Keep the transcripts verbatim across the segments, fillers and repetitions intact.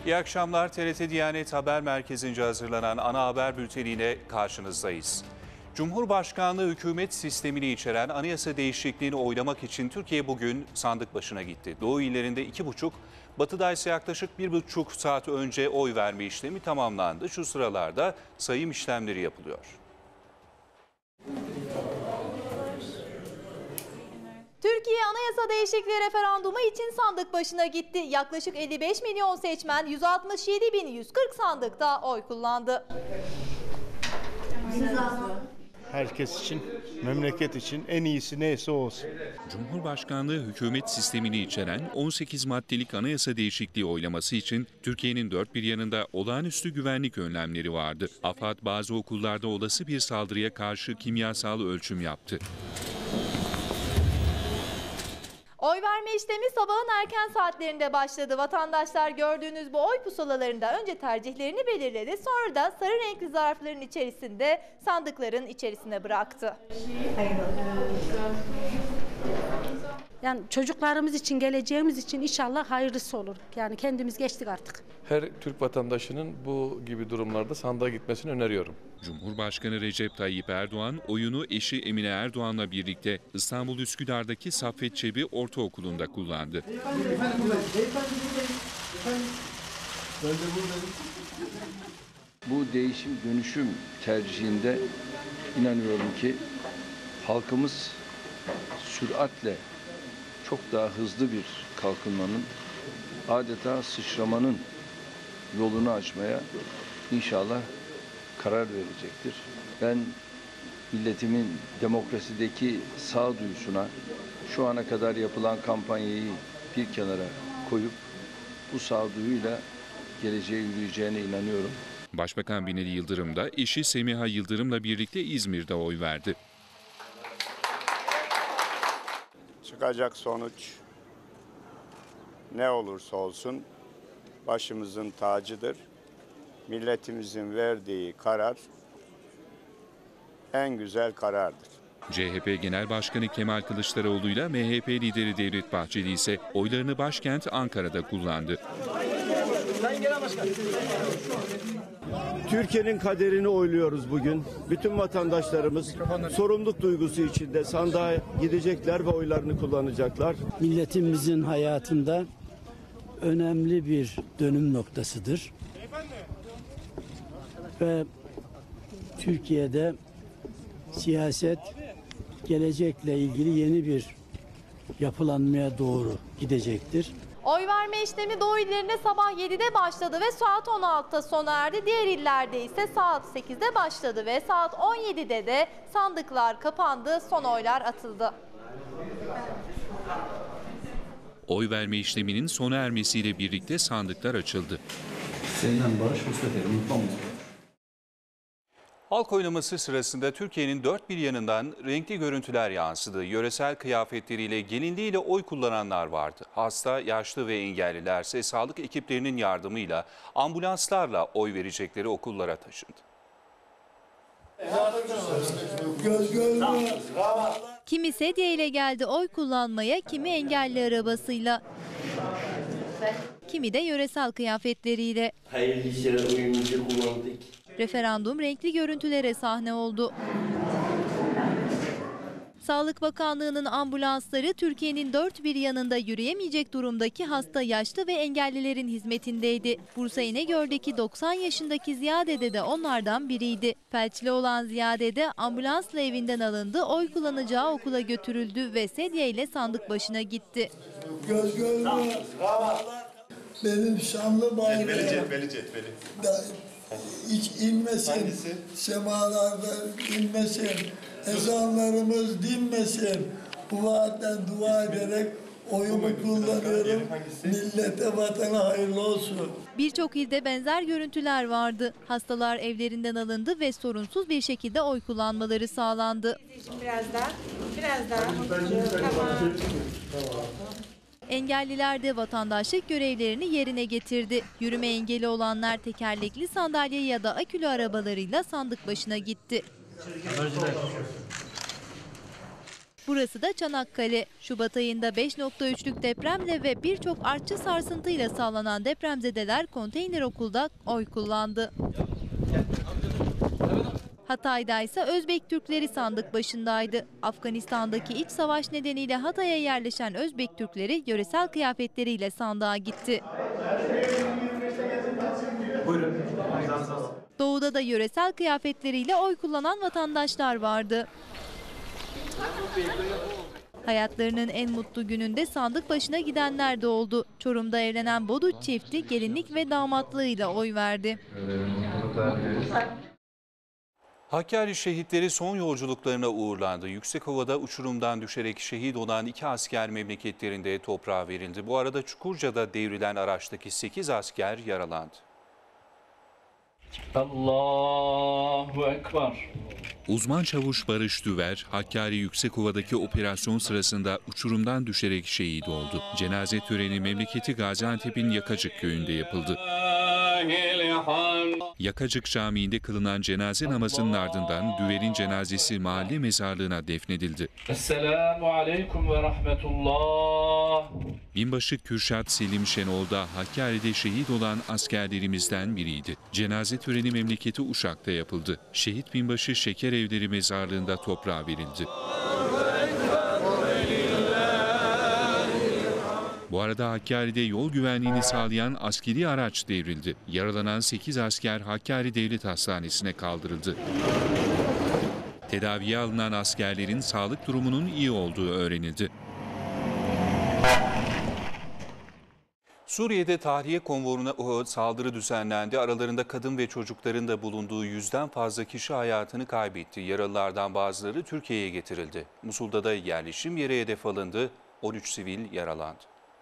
İyi akşamlar. T R T Diyanet Haber Merkezi'nce hazırlanan ana haber bülteniyle karşınızdayız. Cumhurbaşkanlığı hükümet sistemini içeren anayasa değişikliğini oylamak için Türkiye bugün sandık başına gitti. Doğu illerinde iki buçuk, batıda ise yaklaşık bir buçuk saat önce oy verme işlemi tamamlandı. Şu sıralarda sayım işlemleri yapılıyor. Türkiye anayasa değişikliği referandumu için sandık başına gitti. Yaklaşık elli beş milyon seçmen yüz altmış yedi bin yüz kırk sandıkta oy kullandı. Herkes için, memleket için en iyisi neyse olsun. Cumhurbaşkanlığı hükümet sistemini içeren on sekiz maddelik anayasa değişikliği oylaması için Türkiye'nin dört bir yanında olağanüstü güvenlik önlemleri vardı. AFAD bazı okullarda olası bir saldırıya karşı kimyasal ölçüm yaptı. Oy verme işlemi sabahın erken saatlerinde başladı. Vatandaşlar gördüğünüz bu oy pusulalarında önce tercihlerini belirledi. Sonra da sarı renkli zarfların içerisinde sandıkların içerisine bıraktı. Yani çocuklarımız için, geleceğimiz için inşallah hayırlısı olur. Yani kendimiz geçtik artık. Her Türk vatandaşının bu gibi durumlarda sandığa gitmesini öneriyorum. Cumhurbaşkanı Recep Tayyip Erdoğan oyunu eşi Emine Erdoğan'la birlikte İstanbul Üsküdar'daki Saffet Çebi Ortaokulu'nda kullandı. Bu değişim dönüşüm tercihinde inanıyorum ki halkımız süratle çok daha hızlı bir kalkınmanın, adeta sıçramanın yolunu açmaya inşallah karar verecektir. Ben milletimin demokrasideki sağduyusuna şu ana kadar yapılan kampanyayı bir kenara koyup bu sağduyuyla geleceğe yürüyeceğine inanıyorum. Başbakan Binali Yıldırım da eşi Semiha Yıldırım'la birlikte İzmir'de oy verdi. Çıkacak sonuç ne olursa olsun başımızın tacıdır. Milletimizin verdiği karar en güzel karardır. C H P Genel Başkanı Kemal Kılıçdaroğlu ile M H P lideri Devlet Bahçeli ise oylarını başkent Ankara'da kullandı. Türkiye'nin kaderini oyluyoruz bugün. Bütün vatandaşlarımız sorumluluk duygusu içinde sandığa gidecekler ve oylarını kullanacaklar. Milletimizin hayatında önemli bir dönüm noktasıdır. Ve Türkiye'de siyaset gelecekle ilgili yeni bir yapılanmaya doğru gidecektir. Oy verme işlemi Doğu illerinde sabah yedide başladı ve saat on altıda sona erdi. Diğer illerde ise saat sekizde başladı ve saat on yedide de sandıklar kapandı, son oylar atıldı. Oy verme işleminin sona ermesiyle birlikte sandıklar açıldı. Senden Barış Mustafa unutmam. Halk oylaması sırasında Türkiye'nin dört bir yanından renkli görüntüler yansıdı. Yöresel kıyafetleriyle, gelinliğiyle oy kullananlar vardı. Hasta, yaşlı ve engellilerse sağlık ekiplerinin yardımıyla ambulanslarla oy verecekleri okullara taşındı. Kimi sedye ile geldi oy kullanmaya, kimi engelli arabasıyla, kimi de yöresel kıyafetleriyle. Hayırlı işler oyumuzu kullandık. Referandum renkli görüntülere sahne oldu. Sağlık Bakanlığı'nın ambulansları Türkiye'nin dört bir yanında yürüyemeyecek durumdaki hasta, yaşlı ve engellilerin hizmetindeydi. Bursa İnegöl'deki doksan yaşındaki Ziyade'de de onlardan biriydi. Felçli olan Ziyade'de ambulansla evinden alındı, oy kullanacağı okula götürüldü ve sedyeyle sandık başına gitti. Göz göz benim şanlı bayrağım. Cetveli, cetveli, cetveli. Hiç inmesin, hangisi? Semalarda inmesin, ezanlarımız dinmesin. Bu vaatten dua ederek oyumu kullanıyorum. Millete, vatana hayırlı olsun. Birçok ilde benzer görüntüler vardı. Hastalar evlerinden alındı ve sorunsuz bir şekilde oy kullanmaları sağlandı. Biraz daha, biraz daha. Tamam. Engelliler de vatandaşlık görevlerini yerine getirdi. Yürüme engeli olanlar tekerlekli sandalye ya da akülü arabalarıyla sandık başına gitti. Burası da Çanakkale. Şubat ayında beş nokta üçlük depremle ve birçok artçı sarsıntıyla sallanan depremzedeler konteyner okulda oy kullandı. Hatay'da ise Özbek Türkleri sandık başındaydı. Afganistan'daki iç savaş nedeniyle Hatay'a yerleşen Özbek Türkleri yöresel kıyafetleriyle sandığa gitti. Doğu'da da yöresel kıyafetleriyle oy kullanan vatandaşlar vardı. Hayatlarının en mutlu gününde sandık başına gidenler de oldu. Çorum'da evlenen Boduç çifti gelinlik ve damatlığıyla oy verdi. Hakkari şehitleri son yolculuklarına uğurlandı. Yüksekova'da uçurumdan düşerek şehit olan iki asker memleketlerinde toprağa verildi. Bu arada Çukurca'da devrilen araçtaki sekiz asker yaralandı. Allahu Ekber. Uzman çavuş Barış Düver, Hakkari Yüksekova'daki operasyon sırasında uçurumdan düşerek şehit oldu. Cenaze töreni memleketi Gaziantep'in Yakacık köyünde yapıldı. Yakacık Camii'nde kılınan cenaze namazının ardından Düver'in cenazesi mahalle mezarlığına defnedildi. Esselamu aleyküm ve rahmetullah. Binbaşı Kürşat Selim Şenol da Hakkari'de şehit olan askerlerimizden biriydi. Cenaze töreni memleketi Uşak'ta yapıldı. Şehit binbaşı Şeker Evleri mezarlığında toprağa verildi. Bu arada Hakkari'de yol güvenliğini sağlayan askeri araç devrildi. Yaralanan sekiz asker Hakkari Devlet Hastanesi'ne kaldırıldı. Tedaviye alınan askerlerin sağlık durumunun iyi olduğu öğrenildi. Suriye'de tahliye konvoyuna saldırı düzenlendi. Aralarında kadın ve çocukların da bulunduğu yüzden fazla kişi hayatını kaybetti. Yaralılardan bazıları Türkiye'ye getirildi. Musul'da da yerleşim yeri hedef alındı. on üç sivil yaralandı.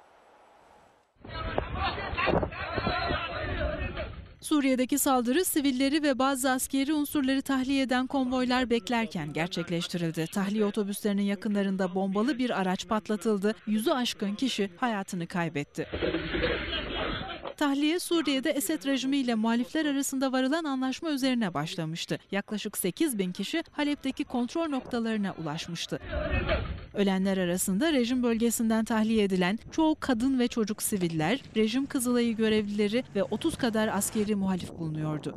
Suriye'deki saldırı sivilleri ve bazı askeri unsurları tahliye eden konvoylar beklerken gerçekleştirildi. Tahliye otobüslerinin yakınlarında bombalı bir araç patlatıldı. Yüzü aşkın kişi hayatını kaybetti. Tahliye Suriye'de Esed rejimiyle muhalifler arasında varılan anlaşma üzerine başlamıştı. Yaklaşık sekiz bin kişi Halep'teki kontrol noktalarına ulaşmıştı. Ölenler arasında rejim bölgesinden tahliye edilen çoğu kadın ve çocuk siviller, rejim Kızılayı görevlileri ve otuz kadar askeri muhalif bulunuyordu.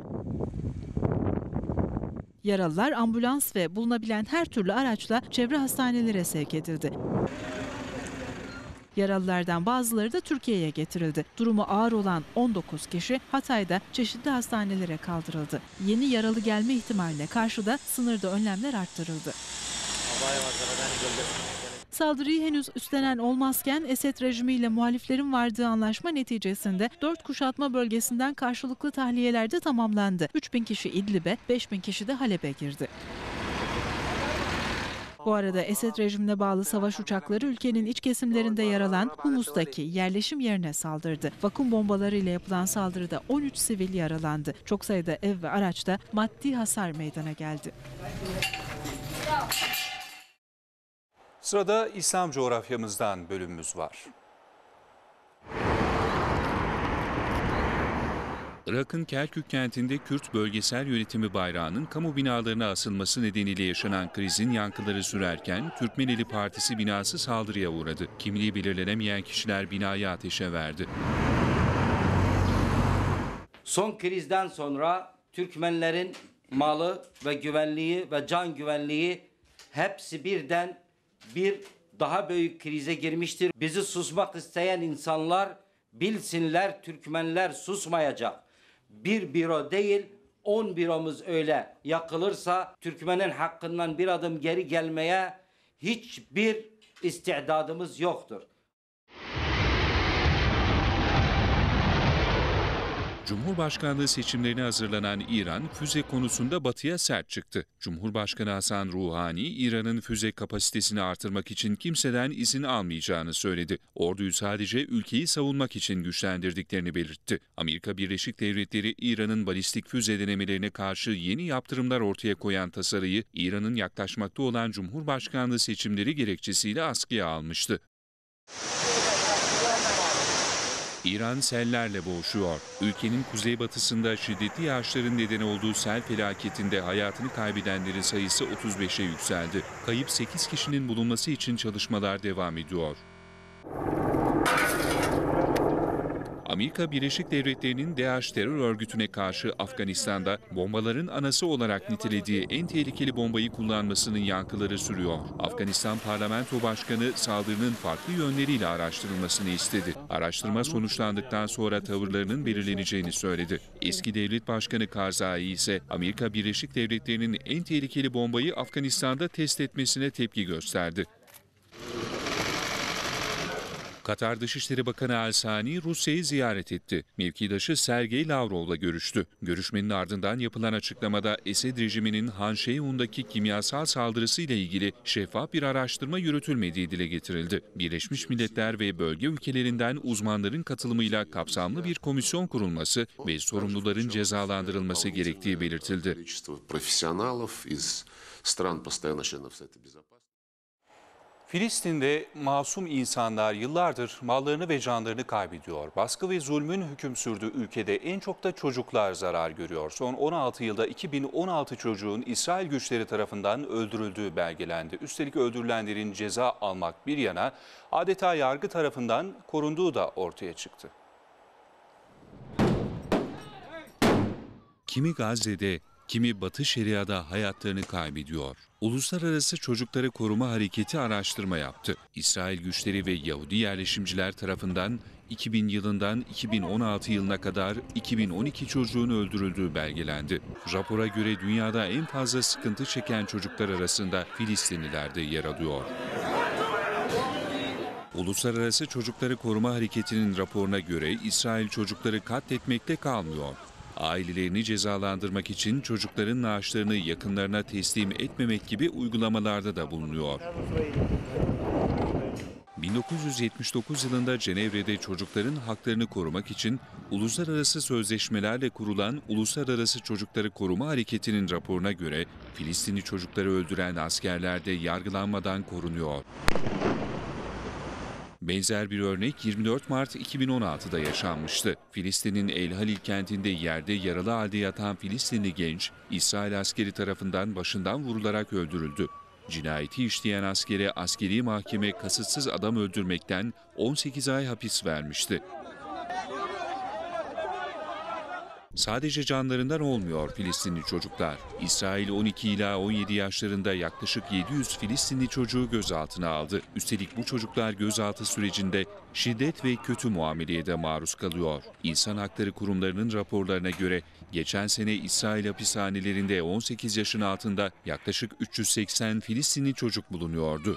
Yaralılar ambulans ve bulunabilen her türlü araçla çevre hastanelere sevk edildi. Yaralılardan bazıları da Türkiye'ye getirildi. Durumu ağır olan on dokuz kişi Hatay'da çeşitli hastanelere kaldırıldı. Yeni yaralı gelme ihtimaline karşı da sınırda önlemler arttırıldı. Saldırıyı henüz üstlenen olmazken Esed rejimiyle muhaliflerin vardığı anlaşma neticesinde dört kuşatma bölgesinden karşılıklı tahliyeler de tamamlandı. üç bin kişi İdlib'e, beş bin kişi de Halep'e girdi. Bu arada Esed rejimine bağlı savaş uçakları ülkenin iç kesimlerinde yer alan Humus'taki yerleşim yerine saldırdı. Vakum bombalarıyla yapılan saldırıda on üç sivil yaralandı. Çok sayıda ev ve araçta maddi hasar meydana geldi. Sırada İslam coğrafyamızdan bölümümüz var. Irak'ın Kerkük kentinde Kürt Bölgesel Yönetimi bayrağının kamu binalarına asılması nedeniyle yaşanan krizin yankıları sürerken Türkmeneli Partisi binası saldırıya uğradı. Kimliği belirlenemeyen kişiler binayı ateşe verdi. Son krizden sonra Türkmenlerin malı ve güvenliği ve can güvenliği hepsi birden bir daha büyük krize girmiştir. Bizi susmak isteyen insanlar bilsinler, Türkmenler susmayacak. Bir büro değil, on büromuz öyle yakılırsa Türkmenin hakkından bir adım geri gelmeye hiçbir istidadımız yoktur. Cumhurbaşkanlığı seçimlerine hazırlanan İran, füze konusunda Batı'ya sert çıktı. Cumhurbaşkanı Hasan Ruhani, İran'ın füze kapasitesini artırmak için kimseden izin almayacağını söyledi. Orduyu sadece ülkeyi savunmak için güçlendirdiklerini belirtti. Amerika Birleşik Devletleri, İran'ın balistik füze denemelerine karşı yeni yaptırımlar ortaya koyan tasarıyı, İran'ın yaklaşmakta olan Cumhurbaşkanlığı seçimleri gerekçesiyle askıya almıştı. İran sellerle boğuşuyor. Ülkenin kuzeybatısında şiddetli yağışların neden olduğu sel felaketinde hayatını kaybedenlerin sayısı otuz beşe yükseldi. Kayıp sekiz kişinin bulunması için çalışmalar devam ediyor. Amerika Birleşik Devletleri'nin DAEŞ terör örgütüne karşı Afganistan'da bombaların anası olarak nitelediği en tehlikeli bombayı kullanmasının yankıları sürüyor. Afganistan Parlamento Başkanı saldırının farklı yönleriyle araştırılmasını istedi. Araştırma sonuçlandıktan sonra tavırlarının belirleneceğini söyledi. Eski devlet başkanı Karzai ise Amerika Birleşik Devletleri'nin en tehlikeli bombayı Afganistan'da test etmesine tepki gösterdi. Katar Dışişleri Bakanı Al-Sani Rusya'yı ziyaret etti. Mevkidaşı Sergey Lavrov'la görüştü. Görüşmenin ardından yapılan açıklamada Esed rejiminin Han Şeyhun'daki kimyasal saldırısıyla ilgili şeffaf bir araştırma yürütülmediği dile getirildi. Birleşmiş Milletler ve bölge ülkelerinden uzmanların katılımıyla kapsamlı bir komisyon kurulması ve sorumluların cezalandırılması gerektiği belirtildi. Filistin'de masum insanlar yıllardır mallarını ve canlarını kaybediyor. Baskı ve zulmün hüküm sürdüğü ülkede en çok da çocuklar zarar görüyor. Son on altı yılda iki bin on altı çocuğun İsrail güçleri tarafından öldürüldüğü belgelendi. Üstelik öldürülenlerin ceza almak bir yana adeta yargı tarafından korunduğu da ortaya çıktı. Kimi Gazze'de, kimi Batı Şeria'da hayatlarını kaybediyor. Uluslararası Çocukları Koruma Hareketi araştırma yaptı. İsrail güçleri ve Yahudi yerleşimciler tarafından iki bin yılından iki bin on altı yılına kadar iki bin on iki çocuğun öldürüldüğü belgelendi. Rapora göre dünyada en fazla sıkıntı çeken çocuklar arasında Filistinliler de yer alıyor. Uluslararası Çocukları Koruma Hareketi'nin raporuna göre İsrail çocukları katletmekle kalmıyor. Ailelerini cezalandırmak için çocukların naaşlarını yakınlarına teslim etmemek gibi uygulamalarda da bulunuyor. bin dokuz yüz yetmiş dokuz yılında Cenevre'de çocukların haklarını korumak için uluslararası sözleşmelerle kurulan Uluslararası Çocukları Koruma Hareketi'nin raporuna göre Filistinli çocukları öldüren askerler de yargılanmadan korunuyor. Benzer bir örnek yirmi dört Mart iki bin on altıda yaşanmıştı. Filistin'in El Halil kentinde yerde yaralı halde yatan Filistinli genç, İsrail askeri tarafından başından vurularak öldürüldü. Cinayeti işleyen askere askeri mahkeme kasıtsız adam öldürmekten on sekiz ay hapis vermişti. Sadece canlarından olmuyor Filistinli çocuklar. İsrail on iki ila on yedi yaşlarında yaklaşık yedi yüz Filistinli çocuğu gözaltına aldı. Üstelik bu çocuklar gözaltı sürecinde şiddet ve kötü muameleye de maruz kalıyor. İnsan hakları kurumlarının raporlarına göre geçen sene İsrail hapishanelerinde on sekiz yaşın altında yaklaşık üç yüz seksen Filistinli çocuk bulunuyordu.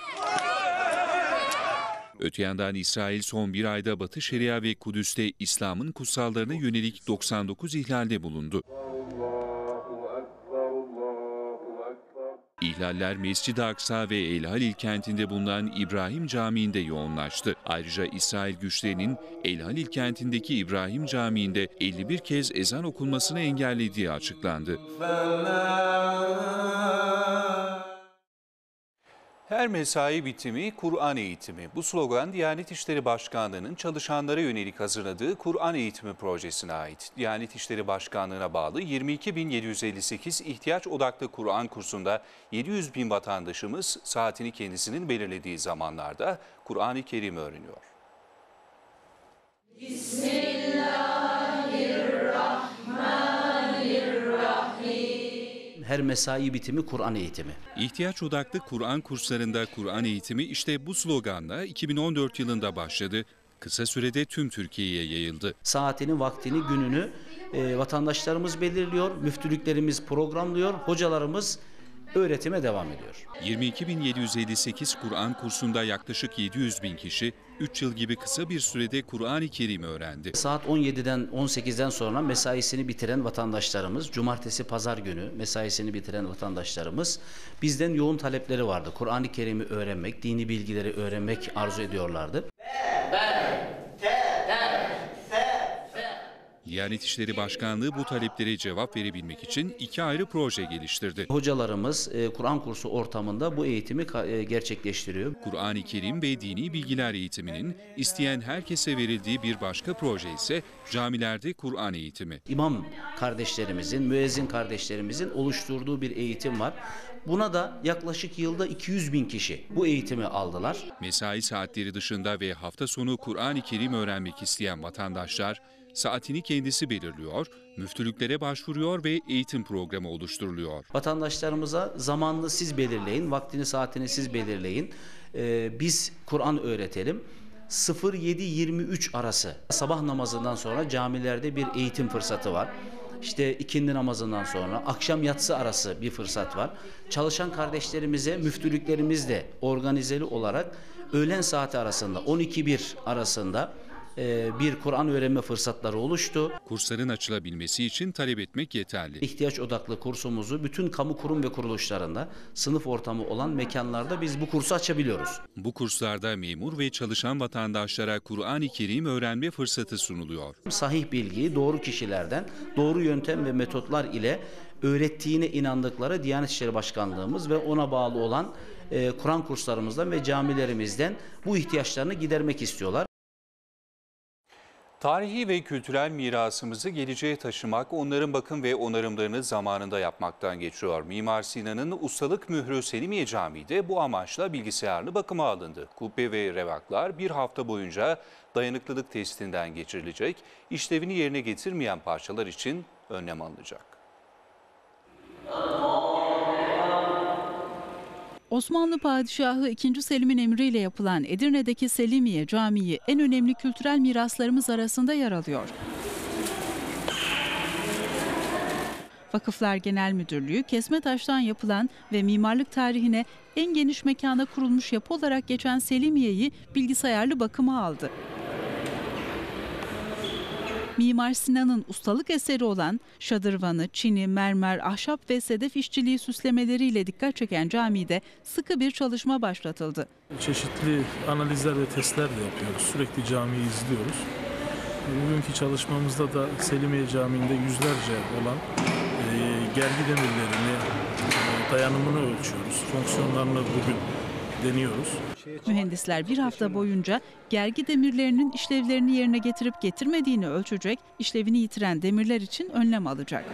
Öte yandan İsrail son bir ayda Batı Şeria ve Kudüs'te İslam'ın kutsallarına yönelik doksan dokuz ihlalde bulundu. İhlaller Mescid-i Aksa ve El Halil kentinde bulunan İbrahim Camii'nde yoğunlaştı. Ayrıca İsrail güçlerinin El Halil kentindeki İbrahim Camii'nde elli bir kez ezan okunmasını engellediği açıklandı. Her mesai bitimi Kur'an eğitimi. Bu slogan Diyanet İşleri Başkanlığı'nın çalışanlara yönelik hazırladığı Kur'an eğitimi projesine ait. Diyanet İşleri Başkanlığı'na bağlı yirmi iki bin yedi yüz elli sekiz ihtiyaç odaklı Kur'an kursunda yedi yüz bin vatandaşımız saatini kendisinin belirlediği zamanlarda Kur'an-ı Kerim öğreniyor. Bismillahirrahmanirrahim. Her mesai bitimi Kur'an eğitimi. İhtiyaç odaklı Kur'an kurslarında Kur'an eğitimi işte bu sloganla iki bin on dört yılında başladı. Kısa sürede tüm Türkiye'ye yayıldı. Saatini, vaktini, gününü e, vatandaşlarımız belirliyor, müftülüklerimiz programlıyor, hocalarımız öğretime devam ediyor. yirmi iki bin yedi yüz elli sekiz Kur'an kursunda yaklaşık yedi yüz bin kişi üç yıl gibi kısa bir sürede Kur'an-ı Kerim öğrendi. Saat on yediden on sekizden sonra mesaisini bitiren vatandaşlarımız, cumartesi pazar günü mesaisini bitiren vatandaşlarımız bizden yoğun talepleri vardı. Kur'an-ı Kerim'i öğrenmek, dini bilgileri öğrenmek arzu ediyorlardı. Diyanet İşleri Başkanlığı bu taleplere cevap verebilmek için iki ayrı proje geliştirdi. Hocalarımız e, Kur'an kursu ortamında bu eğitimi e, gerçekleştiriyor. Kur'an-ı Kerim ve dini bilgiler eğitiminin isteyen herkese verildiği bir başka proje ise camilerde Kur'an eğitimi. İmam kardeşlerimizin, müezzin kardeşlerimizin oluşturduğu bir eğitim var. Buna da yaklaşık yılda iki yüz bin kişi bu eğitimi aldılar. Mesai saatleri dışında ve hafta sonu Kur'an-ı Kerim öğrenmek isteyen vatandaşlar saatini kendisi belirliyor, müftülüklere başvuruyor ve eğitim programı oluşturuluyor. Vatandaşlarımıza zamanını siz belirleyin, vaktini saatini siz belirleyin. Ee, biz Kur'an öğretelim. sıfır yedi yirmi üç arası sabah namazından sonra camilerde bir eğitim fırsatı var. İşte ikindi namazından sonra akşam yatsı arası bir fırsat var. Çalışan kardeşlerimize müftülüklerimiz de organizeli olarak öğlen saati arasında on iki bir arasında bir Kur'an öğrenme fırsatları oluştu. Kursların açılabilmesi için talep etmek yeterli. İhtiyaç odaklı kursumuzu bütün kamu kurum ve kuruluşlarında sınıf ortamı olan mekanlarda biz bu kursu açabiliyoruz. Bu kurslarda memur ve çalışan vatandaşlara Kur'an-ı Kerim öğrenme fırsatı sunuluyor. Sahih bilgiyi doğru kişilerden doğru yöntem ve metotlar ile öğrettiğine inandıkları Diyanet İşleri Başkanlığımız ve ona bağlı olan e, Kur'an kurslarımızdan ve camilerimizden bu ihtiyaçlarını gidermek istiyorlar. Tarihi ve kültürel mirasımızı geleceğe taşımak, onların bakım ve onarımlarını zamanında yapmaktan geçiyor. Mimar Sinan'ın ustalık mührü Selimiye Camii'de bu amaçla bilgisayarlı bakıma alındı. Kubbe ve revaklar bir hafta boyunca dayanıklılık testinden geçirilecek. İşlevini yerine getirmeyen parçalar için önlem alınacak. Osmanlı Padişahı ikinci. Selim'in emriyle yapılan Edirne'deki Selimiye Camii en önemli kültürel miraslarımız arasında yer alıyor. Vakıflar Genel Müdürlüğü kesme taştan yapılan ve mimarlık tarihine en geniş mekana kurulmuş yapı olarak geçen Selimiye'yi bilgisayarlı bakıma aldı. Mimar Sinan'ın ustalık eseri olan şadırvanı, çini, mermer, ahşap ve sedef işçiliği süslemeleriyle dikkat çeken camide sıkı bir çalışma başlatıldı. Çeşitli analizler ve testler de yapıyoruz. Sürekli camiyi izliyoruz. Bugünkü çalışmamızda da Selimiye Camii'nde yüzlerce olan e, gergi demirlerini, e, dayanımını ölçüyoruz. Fonksiyonlarını bugün deniyoruz. Mühendisler bir hafta boyunca gergi demirlerinin işlevlerini yerine getirip getirmediğini ölçecek, işlevini yitiren demirler için önlem alacak.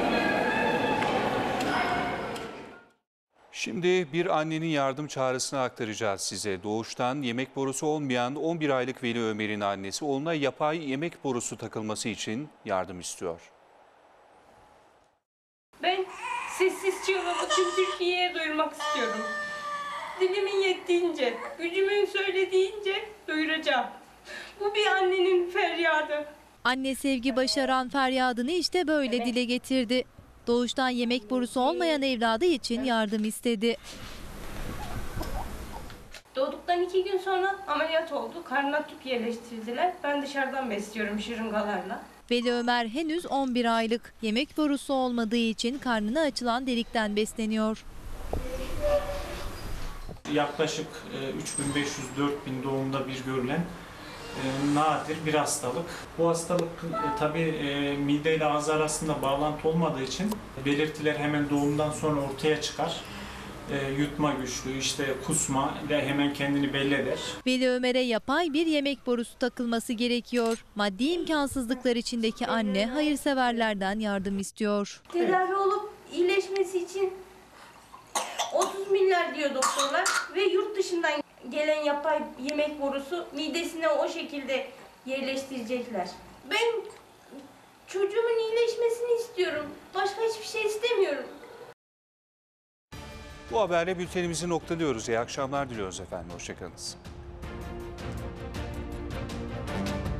Şimdi bir annenin yardım çağrısını aktaracağız size. Doğuştan yemek borusu olmayan on bir aylık Veli Ömer'in annesi oğluna yapay yemek borusu takılması için yardım istiyor. Ben sessiz çığlığımı tüm Türkiye'ye duyurmak istiyorum. Dilimin yettiğince, gücümün söylediğince duyuracağım. Bu bir annenin feryadı. Anne Sevgi Başaran feryadını işte böyle dile getirdi. Doğuştan yemek borusu olmayan evladı için yardım istedi. Doğduktan iki gün sonra ameliyat oldu. Karnına tüp yerleştirdiler. Ben dışarıdan besliyorum şırıngalarla. Veli Ömer henüz on bir aylık. Yemek borusu olmadığı için karnına açılan delikten besleniyor. Yaklaşık üç bin beş yüz dört bin doğumda bir görülen e, nadir bir hastalık. Bu hastalık e, tabii e, mide ile ağız arasında bağlantı olmadığı için belirtiler hemen doğumdan sonra ortaya çıkar. E, yutma güçlüğü, işte kusma ile hemen kendini belli eder. Veli Ömer'e yapay bir yemek borusu takılması gerekiyor. Maddi imkansızlıklar içindeki anne hayırseverlerden yardım istiyor. Tedavi olup iyileşmesi için otuz milyar diyor doktorlar ve yurt dışından gelen yapay yemek borusu midesine o şekilde yerleştirecekler. Ben çocuğumun iyileşmesini istiyorum. Başka hiçbir şey istemiyorum. Bu haberle bültenimizi noktalıyoruz. İyi akşamlar diliyoruz efendim. Hoşçakalın.